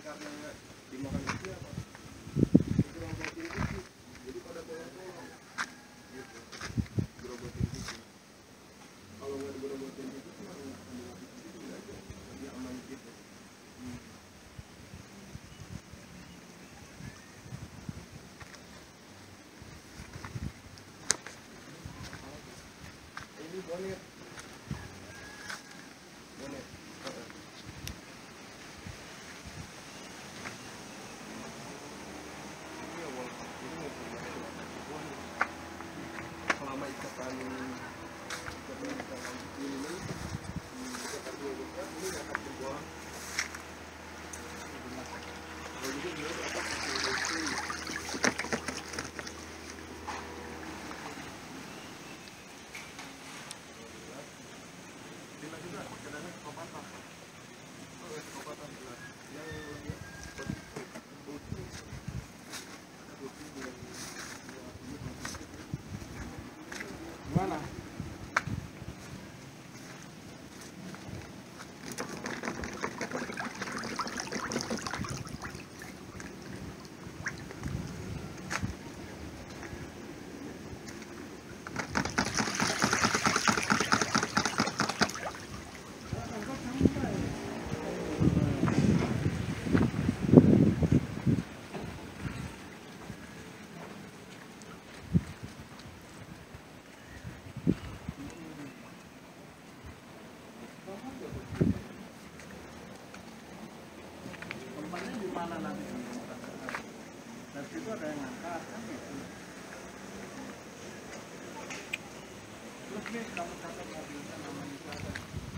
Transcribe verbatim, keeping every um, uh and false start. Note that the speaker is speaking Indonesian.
karena dimakan kucing apa? Kurang protein kucing, jadi pada bolong-bolong. Gitu. Gerobotin kucing. Kalau nggak digerobotin kucing, cuma ambil kucing aja, jadi aman gitu. Hmm. Ini bonet. Bonet. Selama ikatan ikatan ikatan ini ikatan dua besar ini nggak akan berbuah. Kalau gitu dia dapat produksi. Bila juga kadang-kadang kepopatan. Oh, kepopatan juga. Yang lebih putih. Gimana? Tempatnya di mana nanti? Dari situ ada yang ngangkat kan gitu. Terus nih kamu catat mobilnya namanya siapa?